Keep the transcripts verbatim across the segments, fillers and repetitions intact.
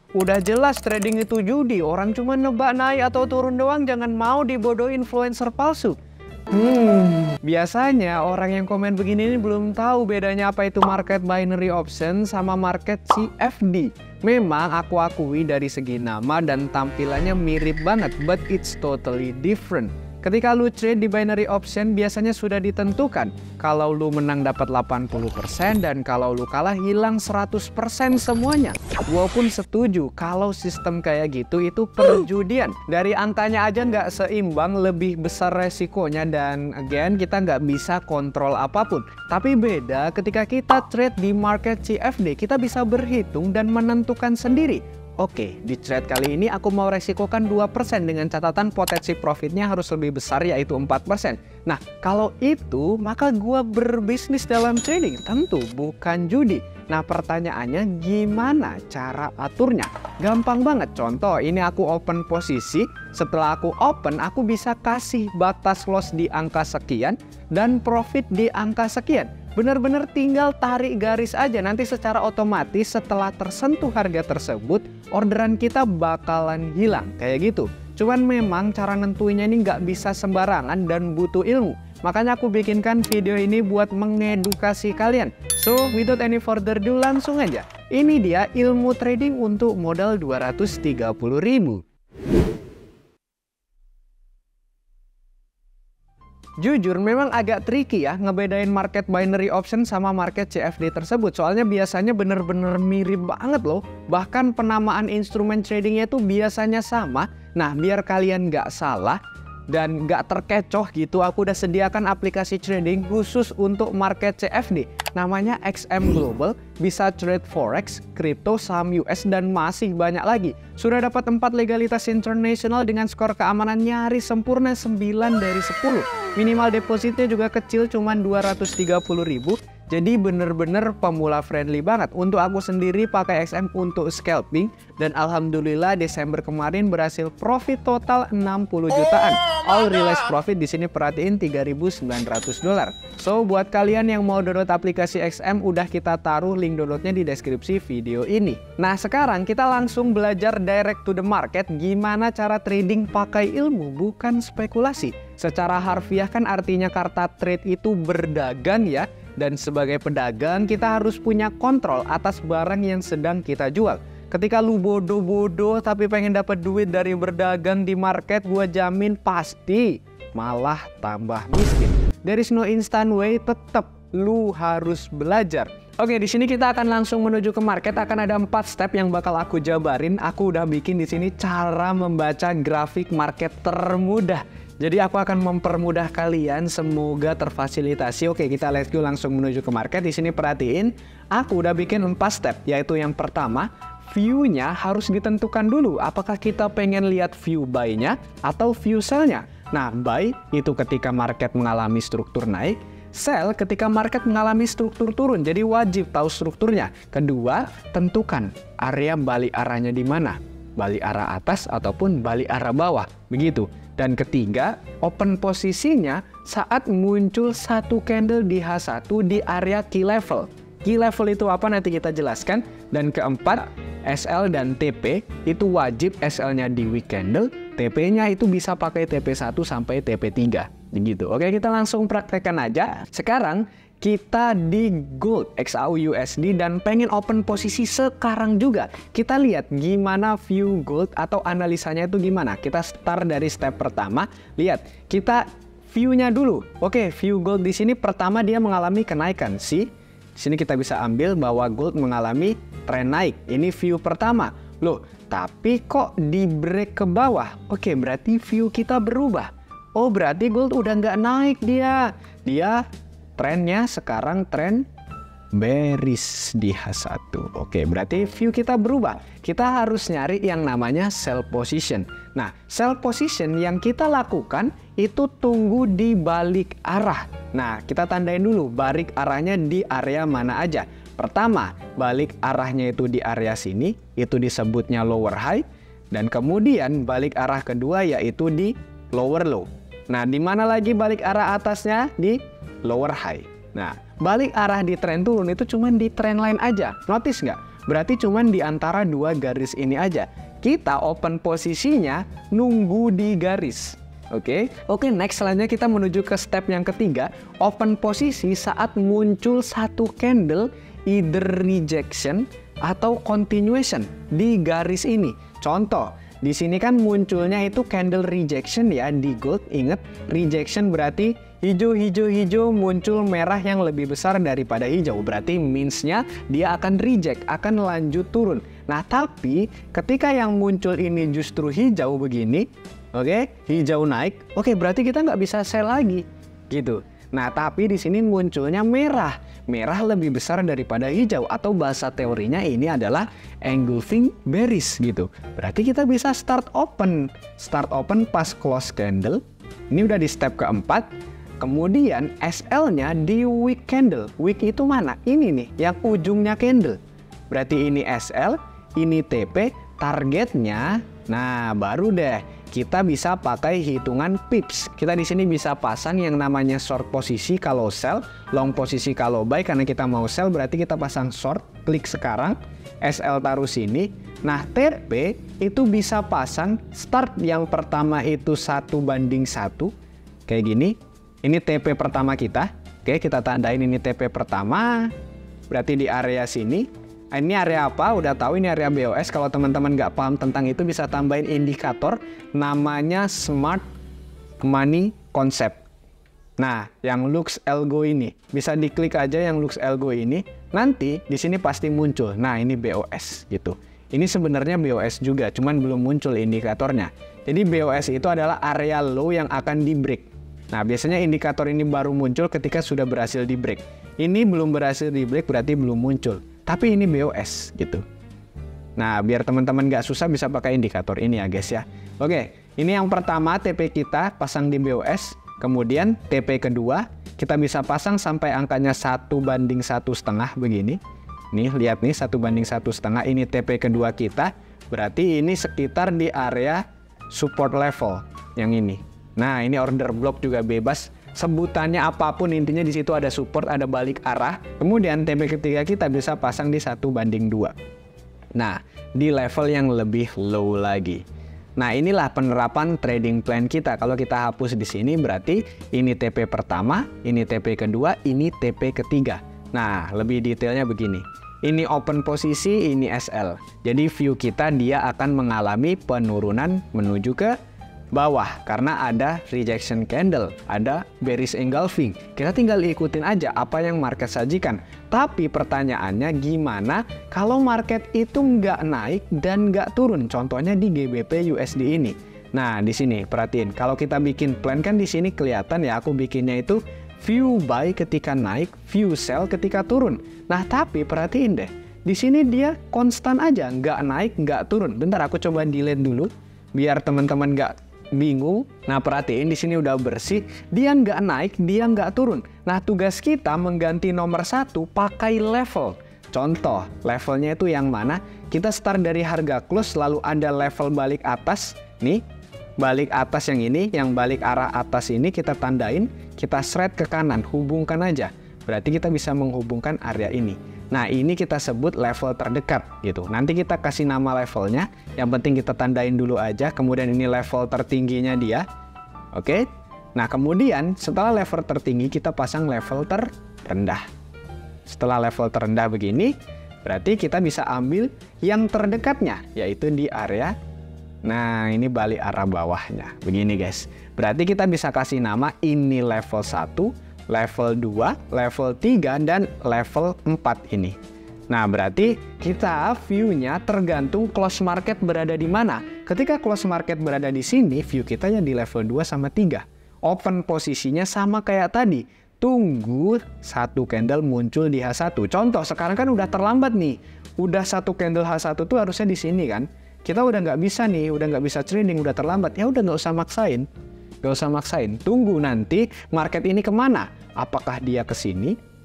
Udah jelas trading itu judi, orang cuma nebak naik atau turun doang, jangan mau dibodohi influencer palsu. Hmm, biasanya orang yang komen begini ini belum tahu bedanya apa itu market binary option sama market C F D. Memang aku akui dari segi nama dan tampilannya mirip banget, but it's totally different. Ketika lu trade di binary option biasanya sudah ditentukan kalau lu menang dapat delapan puluh persen dan kalau lu kalah hilang seratus persen semuanya. Gua pun setuju kalau sistem kayak gitu itu perjudian. Dari angkanya aja nggak seimbang, lebih besar resikonya, dan again kita nggak bisa kontrol apapun. Tapi beda ketika kita trade di market C F D, kita bisa berhitung dan menentukan sendiri. Oke, di trade kali ini aku mau resikokan dua persen dengan catatan potensi profitnya harus lebih besar, yaitu empat persen. Nah, kalau itu maka gua berbisnis dalam trading, tentu bukan judi. Nah, pertanyaannya gimana cara aturnya? Gampang banget. Contoh, ini aku open posisi. Setelah aku open, aku bisa kasih batas loss di angka sekian dan profit di angka sekian. Benar-benar tinggal tarik garis aja, nanti secara otomatis setelah tersentuh harga tersebut, orderan kita bakalan hilang, kayak gitu. Cuman memang cara nentuinnya ini nggak bisa sembarangan dan butuh ilmu. Makanya aku bikinkan video ini buat mengedukasi kalian. So, without any further ado, langsung aja. Ini dia ilmu trading untuk modal dua ratus tiga puluh ribu. Jujur memang agak tricky ya ngebedain market binary option sama market C F D tersebut. Soalnya biasanya bener-bener mirip banget loh. Bahkan penamaan instrumen tradingnya itu biasanya sama. Nah, biar kalian nggak salah dan nggak terkecoh gitu, aku udah sediakan aplikasi trading khusus untuk market C F D. Namanya X M Global, bisa trade forex, kripto, saham U S, dan masih banyak lagi. Sudah dapat empat legalitas internasional dengan skor keamanan nyaris sempurna sembilan dari sepuluh. Minimal depositnya juga kecil, cuma dua ratus tiga puluh ribu. Jadi bener-bener pemula friendly banget. Untuk aku sendiri pakai X M untuk scalping, dan alhamdulillah Desember kemarin berhasil profit total enam puluh jutaan. All realized profit di sini perhatiin tiga ribu sembilan ratus dolar. So buat kalian yang mau download aplikasi X M, udah kita taruh link downloadnya di deskripsi video ini. Nah, sekarang kita langsung belajar direct to the market, gimana cara trading pakai ilmu bukan spekulasi. Secara harfiah kan artinya kata trade itu berdagang ya. Dan sebagai pedagang kita harus punya kontrol atas barang yang sedang kita jual. Ketika lu bodoh-bodoh tapi pengen dapat duit dari berdagang di market, gua jamin pasti malah tambah miskin. There is no instant way, tetap lu harus belajar. Oke, di sini kita akan langsung menuju ke market. Akan ada empat step yang bakal aku jabarin. Aku udah bikin di sini cara membaca grafik market termudah. Jadi aku akan mempermudah kalian, semoga terfasilitasi. Oke, kita let's go langsung menuju ke market. Di sini perhatiin, aku udah bikin empat step, yaitu yang pertama, view-nya harus ditentukan dulu. Apakah kita pengen lihat view buy-nya atau view sell-nya? Nah, buy itu ketika market mengalami struktur naik, sell ketika market mengalami struktur turun. Jadi wajib tahu strukturnya. Kedua, tentukan area balik arahnya di mana. Balik arah atas ataupun balik arah bawah, begitu. Dan ketiga, open posisinya saat muncul satu candle di H satu di area key level. Key level itu apa nanti kita jelaskan. Dan keempat, S L dan T P itu wajib S L-nya di weak candle, T P-nya itu bisa pakai T P satu sampai T P tiga. Begitu. Oke, kita langsung praktekkan aja. Sekarang kita di gold X A U U S D dan pengen open posisi sekarang juga. Kita lihat gimana view gold atau analisanya itu gimana. Kita start dari step pertama. Lihat, kita view-nya dulu. Oke, view gold di sini pertama dia mengalami kenaikan. See? Di sini kita bisa ambil bahwa gold mengalami tren naik. Ini view pertama. Loh, tapi kok di break ke bawah? Oke, berarti view kita berubah. Oh, berarti gold udah nggak naik dia. Dia trennya sekarang tren bearish di H satu. Oke, berarti view kita berubah. Kita harus nyari yang namanya sell position. Nah, sell position yang kita lakukan itu tunggu di balik arah. Nah, kita tandain dulu balik arahnya di area mana aja. Pertama, balik arahnya itu di area sini, itu disebutnya lower high. Dan kemudian balik arah kedua yaitu di lower low. Nah, di mana lagi balik arah atasnya? Di lower high. Nah, balik arah di tren turun itu cuma di trend line aja. Notice nggak? Berarti cuman di antara dua garis ini aja. Kita open posisinya nunggu di garis. Oke, okay? Oke, okay, next selanjutnya kita menuju ke step yang ketiga, open posisi saat muncul satu candle either rejection atau continuation di garis ini. Contoh, di sini kan munculnya itu candle rejection ya di gold. Ingat, rejection berarti hijau, hijau, hijau, muncul merah yang lebih besar daripada hijau. Berarti means-nya dia akan reject, akan lanjut turun. Nah, tapi ketika yang muncul ini justru hijau begini, oke, okay, hijau naik, oke, okay, berarti kita nggak bisa sell lagi, gitu. Nah, tapi di sini munculnya merah, merah lebih besar daripada hijau, atau bahasa teorinya ini adalah engulfing bearish, gitu. Berarti kita bisa start open, start open pas close candle. Ini udah di step keempat. Kemudian S L-nya di wick candle. Wick itu mana? Ini nih, yang ujungnya candle. Berarti ini S L, ini T P, targetnya. Nah, baru deh kita bisa pakai hitungan pips. Kita di sini bisa pasang yang namanya short posisi kalau sell, long posisi kalau buy. Karena kita mau sell berarti kita pasang short. Klik sekarang, S L taruh sini. Nah, T P itu bisa pasang start yang pertama itu satu banding satu. Kayak gini. Ini T P pertama kita. Oke, kita tandain ini T P pertama. Berarti di area sini. Ini area apa? Udah tahu ini area B O S. Kalau teman-teman nggak paham tentang itu bisa tambahin indikator namanya Smart Money Concept. Nah, yang Lux Algo ini bisa diklik aja yang Lux Algo ini. Nanti di sini pasti muncul. Nah, ini B O S gitu. Ini sebenarnya B O S juga, cuman belum muncul indikatornya. Jadi B O S itu adalah area low yang akan di break. Nah, biasanya indikator ini baru muncul ketika sudah berhasil di break. Ini belum berhasil di break berarti belum muncul. Tapi ini B O S gitu. Nah, biar teman-teman nggak susah bisa pakai indikator ini ya guys ya. Oke, ini yang pertama T P kita pasang di B O S. Kemudian T P kedua kita bisa pasang sampai angkanya satu banding satu setengah begini. Nih, lihat nih satu banding satu setengah. Ini T P kedua kita. Berarti ini sekitar di area support level yang ini. Nah, ini order block juga bebas. Sebutannya apapun, intinya di situ ada support, ada balik arah. Kemudian T P ketiga kita bisa pasang di satu banding dua. Nah, di level yang lebih low lagi. Nah, inilah penerapan trading plan kita. Kalau kita hapus di sini berarti ini T P pertama, ini T P kedua, ini T P ketiga. Nah, lebih detailnya begini. Ini open posisi, ini S L. Jadi view kita dia akan mengalami penurunan menuju ke bawah karena ada rejection candle, ada bearish engulfing. Kita tinggal ikutin aja apa yang market sajikan. Tapi pertanyaannya gimana kalau market itu nggak naik dan nggak turun? Contohnya di G B P U S D ini. Nah, di sini perhatiin. Kalau kita bikin plan kan di sini kelihatan ya, aku bikinnya itu view buy ketika naik, view sell ketika turun. Nah, tapi perhatiin deh. Di sini dia konstan aja, nggak naik, nggak turun. Bentar, aku coba delete dulu biar teman-teman nggak bingung. Nah, perhatiin di sini udah bersih, dia nggak naik, dia nggak turun. Nah, tugas kita mengganti nomor satu pakai level. Contoh, levelnya itu yang mana? Kita start dari harga close, lalu ada level balik atas. Nih, balik atas yang ini, yang balik arah atas ini kita tandain, kita shred ke kanan, hubungkan aja. Berarti kita bisa menghubungkan area ini. Nah, ini kita sebut level terdekat gitu. Nanti kita kasih nama levelnya. Yang penting kita tandain dulu aja. Kemudian ini level tertingginya dia. Oke. Nah, kemudian setelah level tertinggi kita pasang level terendah. Setelah level terendah begini, berarti kita bisa ambil yang terdekatnya, yaitu di area. Nah, ini balik arah bawahnya. Begini guys. Berarti kita bisa kasih nama ini level satu. Level dua, level tiga, dan level empat ini. Nah, berarti kita view-nya tergantung close market berada di mana. Ketika close market berada di sini, view kita ya di level dua sama tiga. Open posisinya sama kayak tadi. Tunggu satu candle muncul di H satu. Contoh, sekarang kan udah terlambat nih. Udah satu candle H satu tuh harusnya di sini kan. Kita udah nggak bisa nih, udah nggak bisa trading, udah terlambat. Ya udah nggak usah maksain. Gak usah maksain, tunggu nanti market ini kemana. Apakah dia ke sini?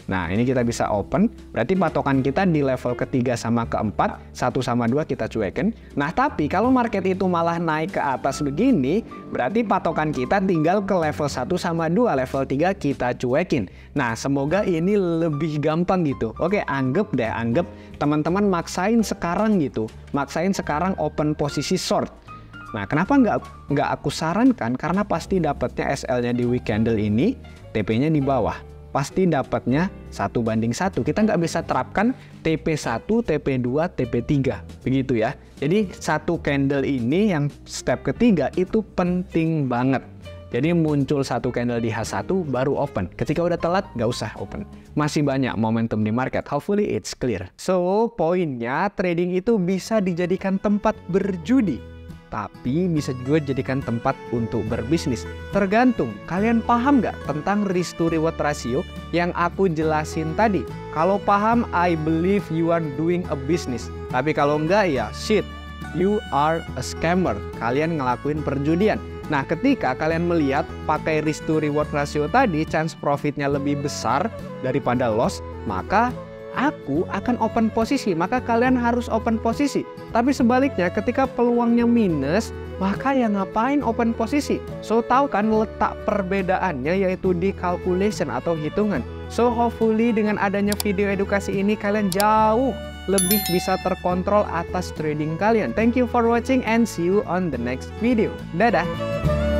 Nah, ini kita bisa open, berarti patokan kita di level ketiga sama keempat, satu sama dua kita cuekin. Nah, tapi kalau market itu malah naik ke atas begini, berarti patokan kita tinggal ke level satu sama dua, level tiga kita cuekin. Nah, semoga ini lebih gampang gitu. Oke, anggap deh, anggap teman-teman maksain sekarang gitu, maksain sekarang open posisi short. Nah, kenapa nggak nggak aku sarankan? Karena pasti dapatnya S L-nya di week candle ini, T P-nya di bawah. Pasti dapatnya satu banding satu. Kita nggak bisa terapkan T P satu, T P dua, T P tiga. Begitu ya. Jadi satu candle ini yang step ketiga itu penting banget. Jadi muncul satu candle di H satu baru open. Ketika udah telat nggak usah open. Masih banyak momentum di market. Hopefully it's clear. So poinnya trading itu bisa dijadikan tempat berjudi, tapi bisa juga dijadikan tempat untuk berbisnis. Tergantung, kalian paham nggak tentang risk to reward ratio yang aku jelasin tadi? Kalau paham, I believe you are doing a business. Tapi kalau nggak ya, shit, you are a scammer. Kalian ngelakuin perjudian. Nah, ketika kalian melihat pakai risk to reward ratio tadi, chance profitnya lebih besar daripada loss, maka aku akan open posisi, maka kalian harus open posisi. Tapi sebaliknya, ketika peluangnya minus, maka ya ngapain open posisi? So, tahu kan letak perbedaannya yaitu di calculation atau hitungan. So, hopefully dengan adanya video edukasi ini, kalian jauh lebih bisa terkontrol atas trading kalian. Thank you for watching and see you on the next video. Dadah!